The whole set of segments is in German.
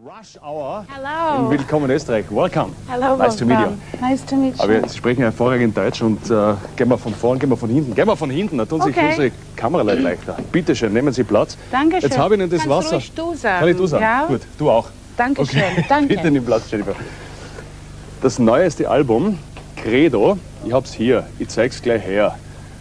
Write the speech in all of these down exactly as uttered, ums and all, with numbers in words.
Rush Hour. Hello. In Willkommen Österreich. Welcome. Hello, Nice to meet you. Nice to meet you. Aber Sie sprechen hervorragend Deutsch und äh, gehen wir von vorn, gehen wir von hinten. Gehen wir von hinten, da tun sich Okay. unsere Kameraleute leichter. Bitte schön, nehmen Sie Platz. Dankeschön. Jetzt habe ich Ihnen das Kannst Wasser. ruhig du sagen. Kann ich du sagen? Ja? Gut, du auch. Dankeschön. Okay. Danke. Bitte nimm Platz, Jennifer. Das neueste Album, Credo, ich habe es hier, ich zeige es gleich her.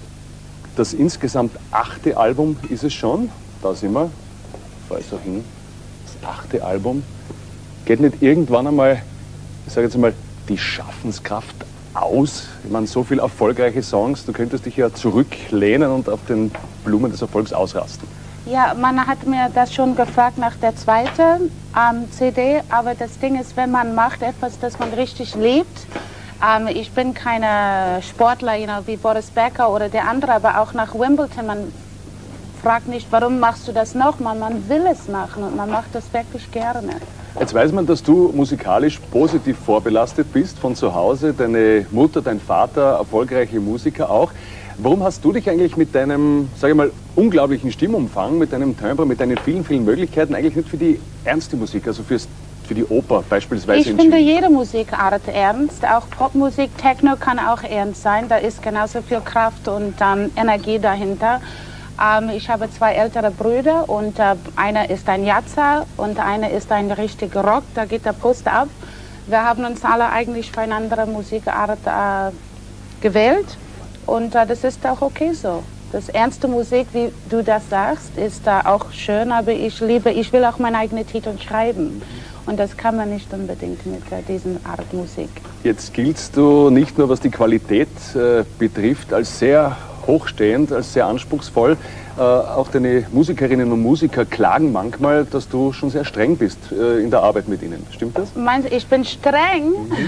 Das insgesamt achte Album ist es schon. Da sind wir. Fahr ich so hin. Das achte Album. Geht nicht irgendwann einmal, ich sage jetzt einmal, die Schaffenskraft aus? Ich meine, so viele erfolgreiche Songs, du könntest dich ja zurücklehnen und auf den Blumen des Erfolgs ausrasten. Ja, man hat mir das schon gefragt nach der zweiten ähm, C D, aber das Ding ist, wenn man macht etwas, das man richtig liebt, ähm, ich bin keine Sportler, you know, wie Boris Becker oder der andere, aber auch nach Wimbledon, man fragt nicht, warum machst du das nochmal, man will es machen und man macht das wirklich gerne. Jetzt weiß man, dass du musikalisch positiv vorbelastet bist von zu Hause, deine Mutter, dein Vater, erfolgreiche Musiker auch. Warum hast du dich eigentlich mit deinem, sage ich mal, unglaublichen Stimmumfang, mit deinem Timbre, mit deinen vielen, vielen Möglichkeiten eigentlich nicht für die ernste Musik, also fürs, für die Oper beispielsweise Ich entschieden? finde jede Musikart ernst, auch Popmusik, Techno kann auch ernst sein, da ist genauso viel Kraft und ähm, Energie dahinter. Ähm, ich habe zwei ältere Brüder und äh, einer ist ein Jazzer und einer ist ein richtiger Rock, da geht der Post ab. Wir haben uns alle eigentlich für eine andere Musikart äh, gewählt und äh, das ist auch okay so. Das ernste Musik, wie du das sagst, ist äh, auch schön, aber ich liebe, ich will auch meine eigenen Titel schreiben. Und das kann man nicht unbedingt mit äh, diesen Art Musik. Jetzt giltst du nicht nur, was die Qualität äh, betrifft, als sehr hochstehend, als sehr anspruchsvoll. Äh, auch deine Musikerinnen und Musiker klagen manchmal, dass du schon sehr streng bist äh, in der Arbeit mit ihnen. Stimmt das? Meinst du, ich bin streng?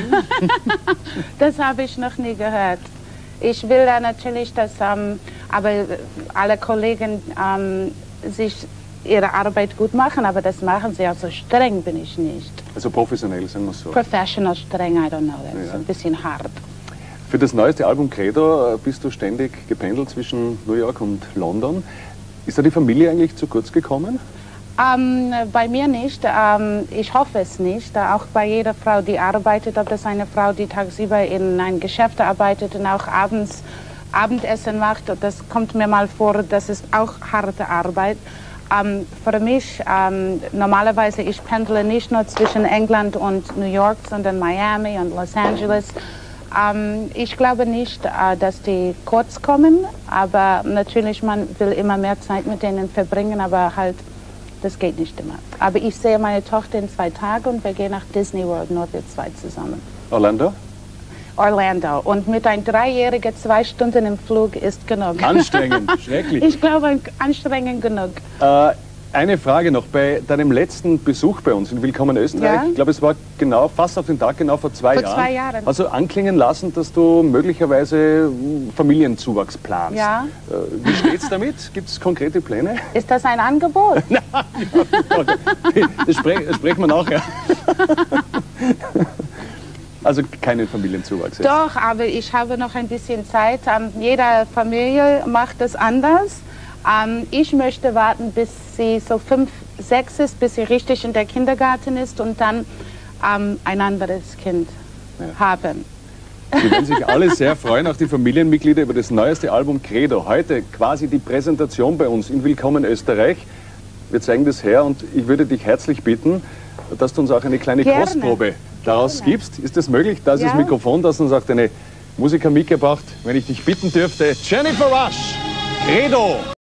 Das habe ich noch nie gehört. Ich will da natürlich, dass ähm, aber alle Kollegen ähm, sich ihre Arbeit gut machen, aber das machen sie, also streng bin ich nicht. Also professionell, sagen wir es so. Professional streng, I don't know, das ist Ja. ein bisschen hart. Für das neueste Album Credo bist du ständig gependelt zwischen New York und London. Ist da die Familie eigentlich zu kurz gekommen? Ähm, bei mir nicht, ähm, ich hoffe es nicht. Auch bei jeder Frau, die arbeitet, ob das eine Frau, die tagsüber in ein Geschäft arbeitet und auch abends Abendessen macht, das kommt mir mal vor, das ist auch harte Arbeit. Ähm, für mich, ähm, normalerweise, ich pendle nicht nur zwischen England und New York, sondern Miami und Los Angeles. Ähm, ich glaube nicht, äh, dass die kurz kommen, aber natürlich, man will immer mehr Zeit mit denen verbringen, aber halt, das geht nicht immer. Aber ich sehe meine Tochter in zwei Tagen und wir gehen nach Disney World, nur wir zwei zusammen. Orlando? Orlando. Und mit einem Dreijährigen zwei Stunden im Flug ist genug. Anstrengend, schrecklich. Ich glaube, anstrengend genug. Äh, eine Frage noch. Bei deinem letzten Besuch bei uns in Willkommen Österreich, Ja? ich glaube, es war genau, fast auf den Tag genau vor zwei Vor Jahren. zwei Jahren. Hast du anklingen lassen, dass du möglicherweise mm, Familienzuwachs planst. Ja. Äh, wie steht's damit? Gibt es konkrete Pläne? Ist das ein Angebot? Das, spre das sprechen wir nachher. Also keinen Familienzuwachs jetzt. Doch, aber ich habe noch ein bisschen Zeit. Ähm, jede Familie macht es anders. Ähm, ich möchte warten, bis sie so fünf, sechs ist, bis sie richtig in der Kindergarten ist und dann ähm, ein anderes Kind Ja. haben. Die werden sich alle sehr freuen, auch die Familienmitglieder, über das neueste Album Credo. Heute quasi die Präsentation bei uns in Willkommen Österreich. Wir zeigen das her und ich würde dich herzlich bitten, dass du uns auch eine kleine Gerne. Kostprobe daraus Gerne. gibst. Ist das möglich? Da ist Ja. das Mikrofon, das uns auch deine Musiker mitgebracht. Wenn ich dich bitten dürfte, Jennifer Rush, Credo.